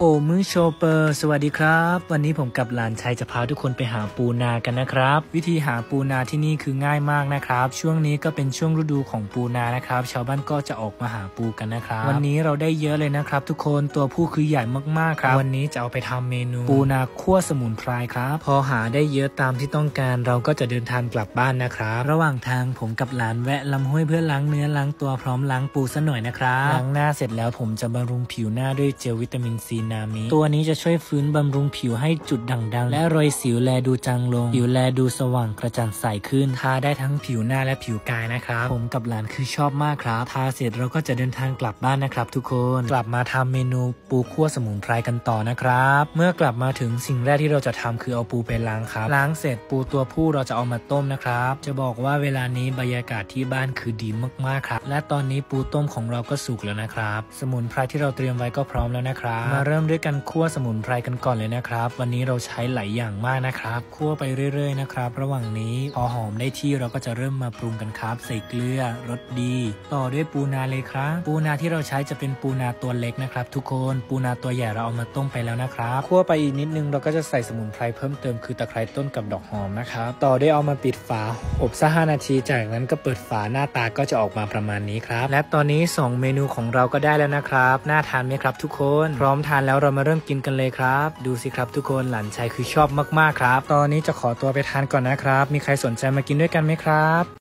โอมือโชเปอร์สวัสดีครับวันนี้ผมกับหลานชายจะพาทุกคนไปหาปูนากันนะครับวิธีหาปูนาที่นี่คือง่ายมากนะครับช่วงนี้ก็เป็นช่วงฤดูของปูนานะครับชาวบ้านก็จะออกมาหาปูกันนะครับวันนี้เราได้เยอะเลยนะครับทุกคนตัวผู้คือใหญ่มากๆครับวันนี้จะเอาไปทำเมนูปูนาคั่วสมุนไพรครับพอหาได้เยอะตามที่ต้องการเราก็จะเดินทางกลับบ้านนะครับระหว่างทางผมกับหลานแวะลำห้วยเพื่อล้างเนื้อล้างตัวพร้อมล้างปูซะหน่อยนะครับล้างหน้าเสร็จแล้วผมจะบำรุงผิวหน้าด้วยเจลวิตามินซีนามิตัวนี้จะช่วยฟื้นบำรุงผิวให้จุดด่างดังและรอยสิวแลดูจางลงผิวแลดูสว่างกระจ่างใสขึ้นทาได้ทั้งผิวหน้าและผิวกายนะครับผมกับหลานคือชอบมากครับทาเสร็จเราก็จะเดินทางกลับบ้านนะครับทุกคนกลับมาทำเมนูปูคั่วสมุนไพรกันต่อนะครับเมื่อกลับมาถึงสิ่งแรกที่เราจะทำคือเอาปูไปล้างครับล้างเสร็จปูตัวผู้เราจะเอามาต้มนะครับจะบอกว่าเวลานี้บรรยากาศที่บ้านคือดีมากๆครับและตอนนี้ปูต้มของเราก็สุกแล้วนะครับสมุนไพรที่เราเตรียมไว้ก็พร้อมแล้วนะครับมาเริ่มด้วยกันคั่วสมุนไพรกันก่อนเลยนะครับวันนี้เราใช้หลายอย่างมากนะครับคั่วไปเรื่อยๆนะครับระหว่างนี้พอหอมได้ที่เราก็จะเริ่มมาปรุงกันครับใส่เกลือรสดีต่อด้วยปูนาเลยครับปูนาที่เราใช้จะเป็นปูนาตัวเล็กนะครับทุกคนปูนาตัวใหญ่เราเอามาต้มไปแล้วนะครับคั่วไปอีกนิดนึงเราก็จะใส่สมุนไพรเพิ่มเติมคือตะไคร้ต้นกับดอกหอมนะครับต่อด้วยเอามาปิดฝาอบซะ5 นาทีจากนั้นก็เปิดฝาหน้าตาก็จะออกมาประมาณนี้ครับและตอนนี้2เมนูของเราก็ได้แล้วนะครับน่าทานไหมครับทุกคนพร้อมทานแล้วเรามาเริ่มกินกันเลยครับดูสิครับทุกคนหลานชายคือชอบมากๆครับตอนนี้จะขอตัวไปทานก่อนนะครับมีใครสนใจมากินด้วยกันไหมครับ